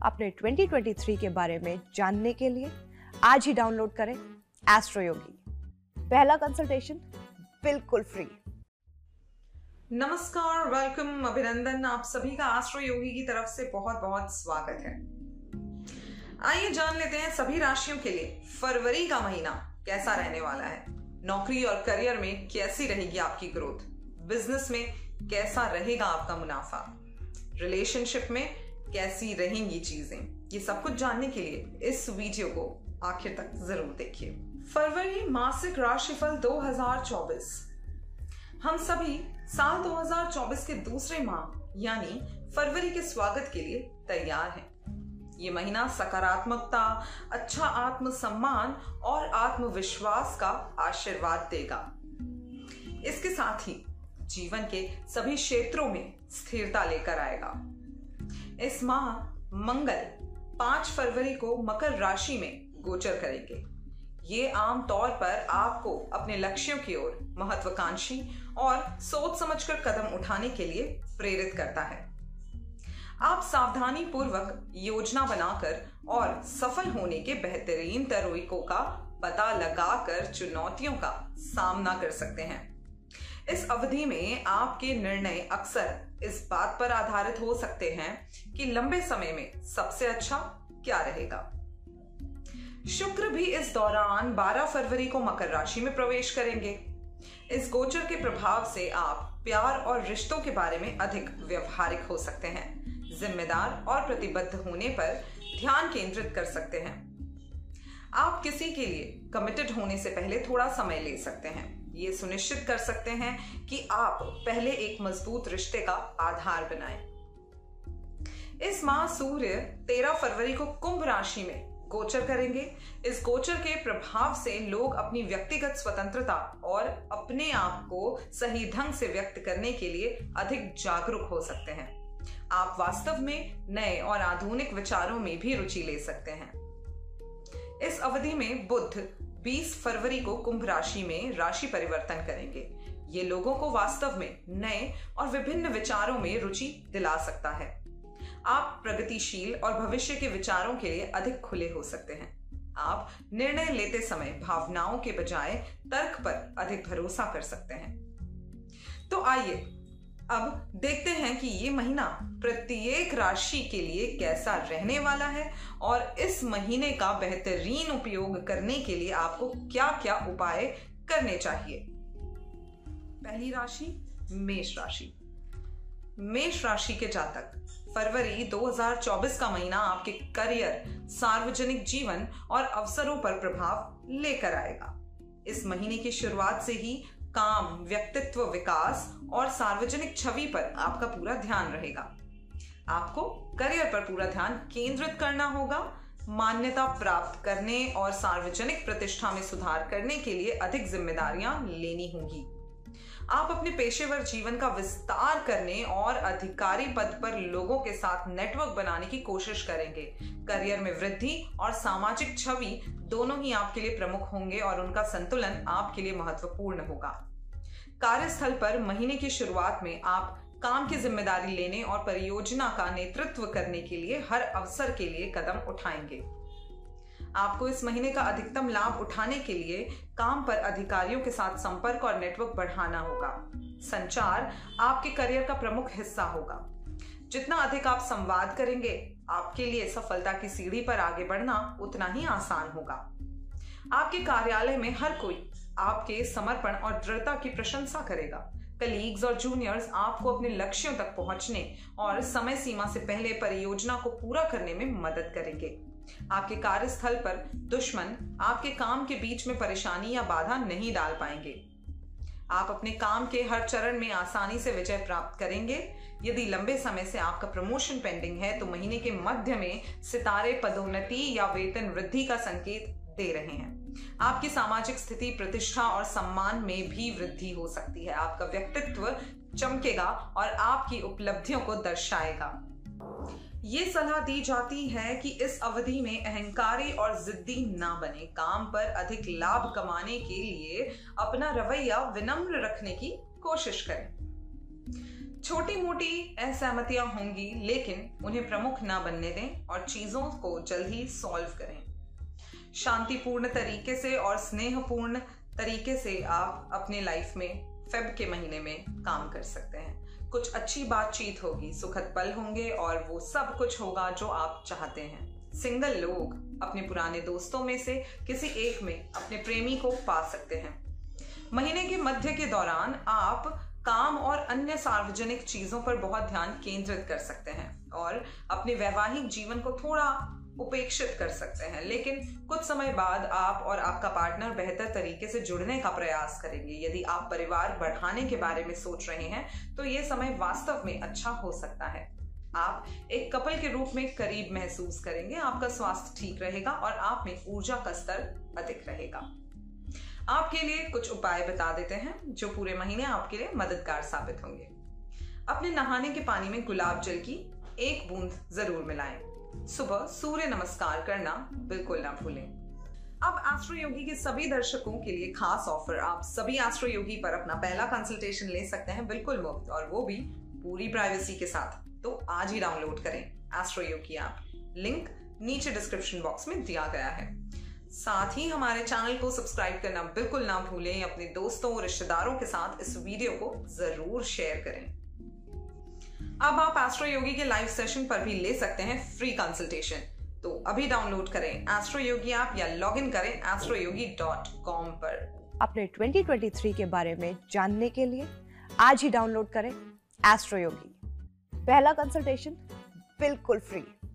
अपने 2023 के बारे में जानने के लिए आज ही डाउनलोड करें एस्ट्रो योगी। पहला कंसल्टेशन बिल्कुल फ्री। नमस्कार, वेलकम, अभिनंदन। आप सभी का एस्ट्रो योगी की तरफ से बहुत बहुत स्वागत है। आइए जान लेते हैं सभी राशियों के लिए फरवरी का महीना कैसा रहने वाला है। नौकरी और करियर में कैसी रहेगी आपकी ग्रोथ, बिजनेस में कैसा रहेगा आपका मुनाफा, रिलेशनशिप में कैसी रहेंगी चीजें, ये सब कुछ जानने के लिए इस वीडियो को आखिर तक जरूर देखिए। फरवरी मासिक राशिफल 2024। हम सभी साल 2024 के दूसरे माह यानी फरवरी के स्वागत के लिए तैयार हैं। ये महीना सकारात्मकता, अच्छा आत्मसम्मान और आत्मविश्वास का आशीर्वाद देगा। इसके साथ ही जीवन के सभी क्षेत्रों में स्थिरता लेकर आएगा। इस माह मंगल 5 फरवरी को मकर राशि में गोचर करेंगे। ये आम तौर पर आपको अपने लक्ष्यों की ओर महत्वाकांक्षी और सोच समझकर कदम उठाने के लिए प्रेरित करता है। आप सावधानी पूर्वक योजना बनाकर और सफल होने के बेहतरीन तरीकों का पता लगाकर चुनौतियों का सामना कर सकते हैं। इस अवधि में आपके निर्णय अक्सर इस बात पर आधारित हो सकते हैं कि लंबे समय में सबसे अच्छा क्या रहेगा। शुक्र भी इस दौरान 12 फरवरी को मकर राशि में प्रवेश करेंगे। इस गोचर के प्रभाव से आप प्यार और रिश्तों के बारे में अधिक व्यवहारिक हो सकते हैं। जिम्मेदार और प्रतिबद्ध होने पर ध्यान केंद्रित कर सकते हैं। आप किसी के लिए कमिटेड होने से पहले थोड़ा समय ले सकते हैं। ये सुनिश्चित कर सकते हैं कि आप पहले एक मजबूत रिश्ते का आधार बनाएं। इस माह सूर्य 13 फरवरी को कुंभ राशि में गोचर करेंगे। इस गोचर के प्रभाव से लोग अपनी व्यक्तिगत स्वतंत्रता और अपने आप को सही ढंग से व्यक्त करने के लिए अधिक जागरूक हो सकते हैं। आप वास्तव में नए और आधुनिक विचारों में भी रुचि ले सकते हैं। इस अवधि में बुध 20 फरवरी को कुंभ राशि में राशि परिवर्तन करेंगे। ये लोगों को वास्तव में नए और विभिन्न विचारों में रुचि दिला सकता है। आप प्रगतिशील और भविष्य के विचारों के लिए अधिक खुले हो सकते हैं। आप निर्णय लेते समय भावनाओं के बजाय तर्क पर अधिक भरोसा कर सकते हैं। तो आइए अब देखते हैं कि ये महीना प्रत्येक राशि के लिए कैसा रहने वाला है और इस महीने का बेहतरीन उपयोग करने के लिए आपको क्या क्या उपाय करने चाहिए। पहली राशि मेष राशि। मेष राशि के जातक, फरवरी 2024 का महीना आपके करियर, सार्वजनिक जीवन और अवसरों पर प्रभाव लेकर आएगा। इस महीने की शुरुआत से ही काम, व्यक्तित्व विकास और सार्वजनिक छवि पर आपका पूरा ध्यान रहेगा। आपको करियर पर पूरा ध्यान केंद्रित करना होगा। मान्यता प्राप्त करने और सार्वजनिक प्रतिष्ठा में सुधार करने के लिए अधिक जिम्मेदारियां लेनी होंगी। आप अपने पेशेवर जीवन का विस्तार करने और अधिकारी पद पर लोगों के साथ नेटवर्क बनाने की कोशिश करेंगे। करियर में वृद्धि और सामाजिक छवि दोनों ही आपके लिए प्रमुख होंगे और उनका संतुलन आपके लिए महत्वपूर्ण होगा। कार्यस्थल पर महीने की शुरुआत में आप काम की जिम्मेदारी लेने और परियोजना का नेतृत्व करने के लिए हर अवसर के लिए कदम उठाएंगे। आपको इस महीने का अधिकतम लाभ उठाने के लिए काम पर अधिकारियों के साथ संपर्क और नेटवर्क बढ़ाना होगा। संचार आपके करियर का प्रमुख हिस्सा होगा। जितना अधिक आप संवाद करेंगे, आपके लिए सफलता की सीढ़ी पर आगे बढ़ना उतना ही आसान होगा। आपके कार्यालय में हर कोई आपके समर्पण और दृढ़ता की प्रशंसा करेगा। कलीग्स और जूनियर्स आपको अपने लक्ष्यों तक पहुंचने और समय सीमा से पहले परियोजना को पूरा करने में मदद करेंगे। आपके कार्यस्थल पर दुश्मन आपके काम के बीच में परेशानी या बाधा नहीं डाल पाएंगे। आप अपने काम के हर चरण में आसानी से विजय प्राप्त करेंगे। यदि लंबे समय से आपका प्रमोशन पेंडिंग है तो महीने के मध्य में सितारे पदोन्नति या वेतन वृद्धि का संकेत दे रहे हैं। आपकी सामाजिक स्थिति, प्रतिष्ठा और सम्मान में भी वृद्धि हो सकती है। आपका व्यक्तित्व चमकेगा और आपकी उपलब्धियों को दर्शाएगा। ये सलाह दी जाती है कि इस अवधि में अहंकारी और जिद्दी ना बने। काम पर अधिक लाभ कमाने के लिए अपना रवैया विनम्र रखने की कोशिश करें। छोटी मोटी असहमतियां होंगी, लेकिन उन्हें प्रमुख ना बनने दें और चीजों को जल्द ही सॉल्व करें। शांतिपूर्ण तरीके से और स्नेहपूर्ण तरीके से आप अपने लाइफ में फेब के महीने में काम कर सकते हैं। कुछ अच्छी बातचीत होगी, सुखद पल होंगे और वो सब कुछ होगा जो आप चाहते हैं। सिंगल लोग अपने पुराने दोस्तों में से किसी एक में अपने प्रेमी को पा सकते हैं। महीने के मध्य के दौरान आप काम और अन्य सार्वजनिक चीजों पर बहुत ध्यान केंद्रित कर सकते हैं और अपने वैवाहिक जीवन को थोड़ा उपेक्षित कर सकते हैं, लेकिन कुछ समय बाद आप और आपका पार्टनर बेहतर तरीके से जुड़ने का प्रयास करेंगे। यदि आप परिवार बढ़ाने के बारे में सोच रहे हैं तो ये समय वास्तव में अच्छा हो सकता है। आप एक कपल के रूप में करीब महसूस करेंगे, आपका स्वास्थ्य ठीक रहेगा और आप में ऊर्जा का स्तर अधिक रहेगा। आपके लिए कुछ उपाय बता देते हैं जो पूरे महीने आपके लिए मददगार साबित होंगे। अपने नहाने के पानी में गुलाब जल की 1 बूंद जरूर मिलाएं। सुबह सूर्य नमस्कार करना बिल्कुल ना भूलें। अब एस्ट्रो योगी के सभी दर्शकों के लिए खास ऑफर। आप सभी एस्ट्रो योगी पर अपना पहला कंसल्टेशन ले सकते हैं बिल्कुल मुफ्त, और वो भी पूरी प्राइवेसी के साथ। तो आज ही डाउनलोड करें एस्ट्रो योगी ऐप। लिंक नीचे डिस्क्रिप्शन बॉक्स में दिया गया है। साथ ही हमारे चैनल को सब्सक्राइब करना बिल्कुल ना भूलें। अपने दोस्तों और रिश्तेदारों के साथ इस वीडियो को जरूर शेयर करें। अब आप एस्ट्रो योगी के लाइव सेशन पर भी ले सकते हैं फ्री कंसल्टेशन। तो अभी डाउनलोड करें एस्ट्रो योगी ऐप या लॉग इन करें astroyogi.com पर। अपने 2023 के बारे में जानने के लिए आज ही डाउनलोड करें एस्ट्रो योगी। पहला कंसल्टेशन बिल्कुल फ्री।